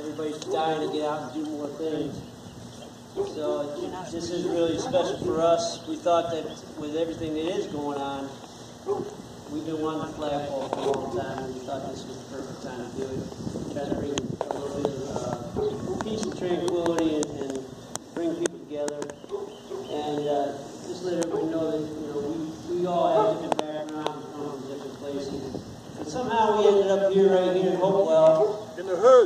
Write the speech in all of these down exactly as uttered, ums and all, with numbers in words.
everybody's dying to get out and do more things. So this is really special for us. We thought that with everything that is going on, we've been wanting the flagpole for a long time, and we thought this was the perfect time to do it. Try to bring a little bit of uh, peace and tranquility and, and bring people together. And uh, just let everybody know that, you know, we, we all have different backgrounds, come from different places. But somehow we ended up here, right here in Hopewell. In the hood.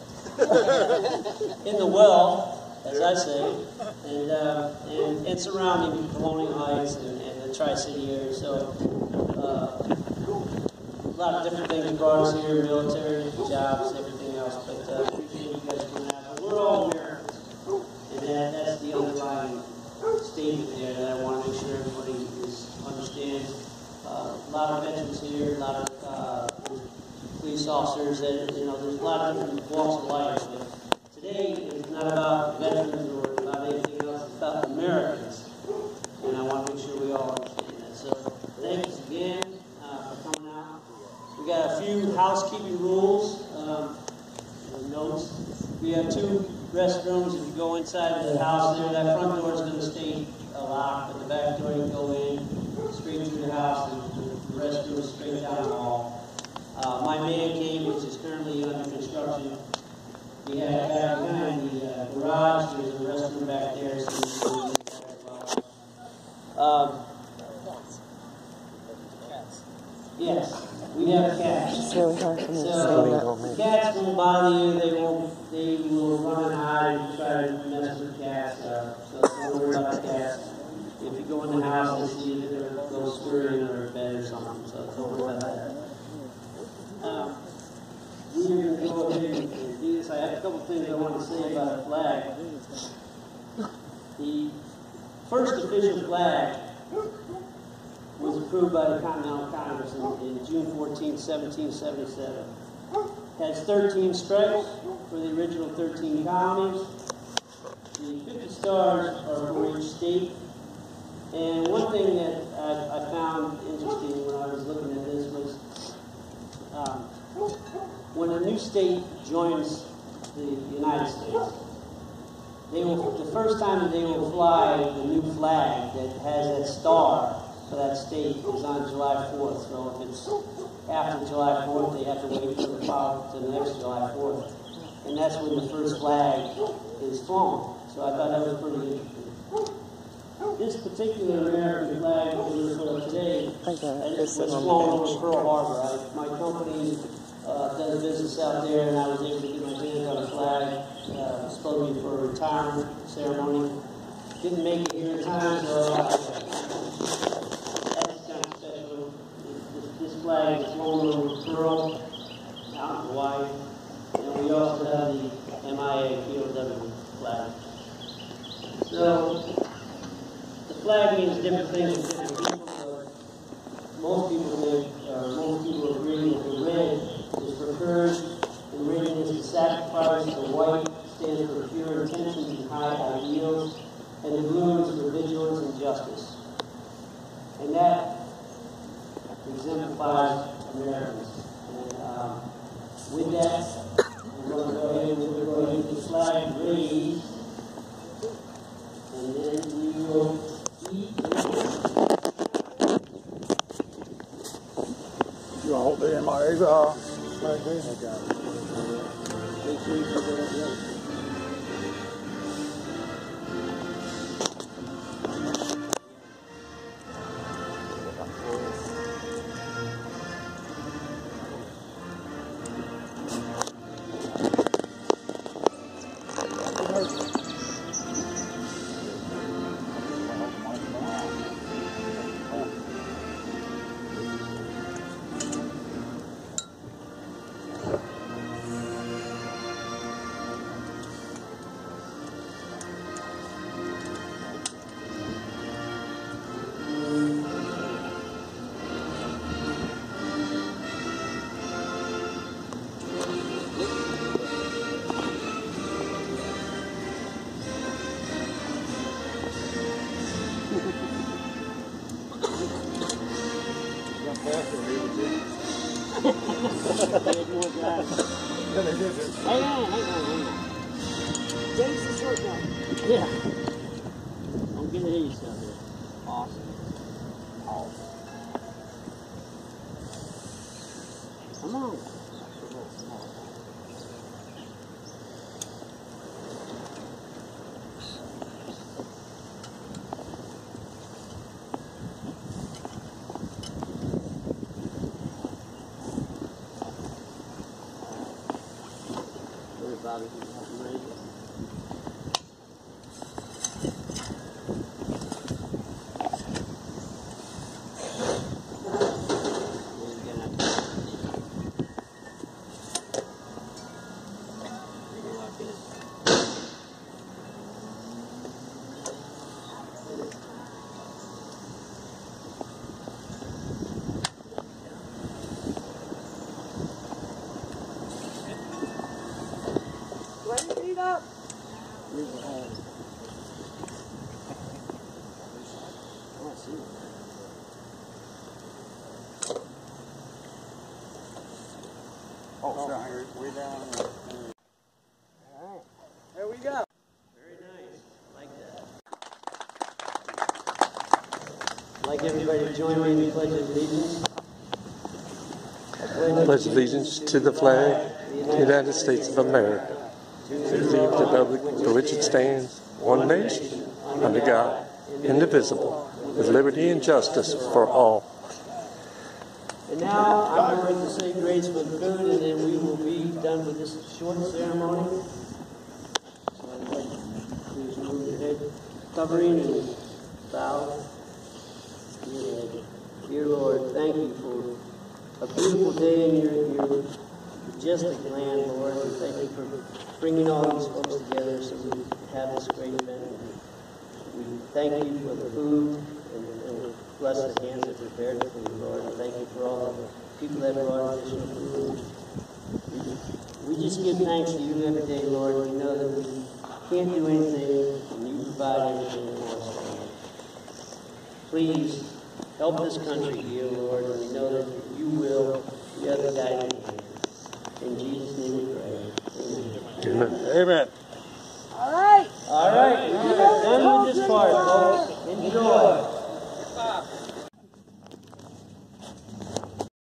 In the well, as I say, and, uh, and, and surrounding Colonial Heights and, and the Tri-City area. So uh, a lot of different things brought us here, military, jobs, everything else. But uh, appreciate you guys coming out. But we're all Americans, and that, that's the underlying statement there that I want to make sure everybody is, understands. Uh, a lot of veterans here, a lot of uh, police officers, and you know, there's a lot of different walks of life. But today is not about veterans or about anything else, it's about Americans. And I want to make sure we all understand that. So thanks again uh, for coming out. We got a few housekeeping rules, um, notes. We have two restrooms. If you go inside of the house there, that front door is going to stay locked, but the back door you can go in straight through the house, and the restroom is straight down the hall. Uh, my man cave, which is currently under construction, we have back behind the uh, garage. There's a restroom back there, so you can use that as well. Um, yes, we have cats. So the cats won't bother you. They won't. They will run and hide and try to mess with cats. Uh, so don't worry about the cats. If you go in the house and see that they're going to go scurrying under a bed or something, so don't worry about that. Um, we're going to go ahead and do this. I have a couple things I want to say about the flag. The first official flag was approved by the Continental Congress in, in June fourteenth, seventeen seventy-seven. It has thirteen stripes for the original thirteen colonies. The fifty stars are for each state. And one thing that I, I found interesting when I was looking at this was um, when a new state joins the United States, they will, the first time that they will fly the new flag that has that star for that state is on July fourth. So if it's after July fourth, they have to wait for the follow to the next July fourth. And that's when the first flag is flown. So I thought that was pretty interesting. This particular American flag that we refer to today was flown over Pearl Harbor. I, my company uh, does business out there, and I was able to get my hands on a flag, uh, supposedly for a retirement ceremony. Didn't make it here in time, so uh, that's kind of special. This, this flag is flown over Pearl, out in Hawaii, and we also have the M I A P O W flag. So, flag means different things to different people, but most people think, or most people agree that the red is for courage, and readiness to sacrifice, the white stands for pure intentions and high ideals, and the blue is for vigilance and justice. And that exemplifies Americans. And um, with that, I'm going to go ahead and we're going to get the flag raised, and then we will You want to hold the M I A uh, flag there? Okay. Make sure you put that up there. Hang on, hang on, hang on. James the short gun. Yeah. Don't get ahead of yourself here. Awesome. Awesome. Come on. Bobby, you ready? Up. Here's the hole. Oh, I see it. Oh, oh. Down here, way down there. All right. There we go. Very nice. Like that. I'd like everybody to join me in the Pledge of Allegiance. I pledge allegiance to the flag of the United States of America, to the republic for which it stands, one nation, under God, indivisible, with liberty and justice for all. And now I'm going to say grace for the food, and then we will be done with this short ceremony. So I'd like please move your head covering and bow. Dear Lord, thank you for a beautiful day in your, your majestic land, Lord. And thank you for bringing all these folks together so we have this great event. We thank you for the food and, and bless the hands that prepared the food, Lord. And thank you for all the people that brought additional food. We, we just give thanks to you every day, Lord. We know that we can't do anything and you provide anything for us, Lord. Please help this country heal, Lord, and we know that you will. The other guiding hand. In Jesus' name we pray. Amen. Amen. Amen. All right. All right, we're done with this part, folks. Enjoy.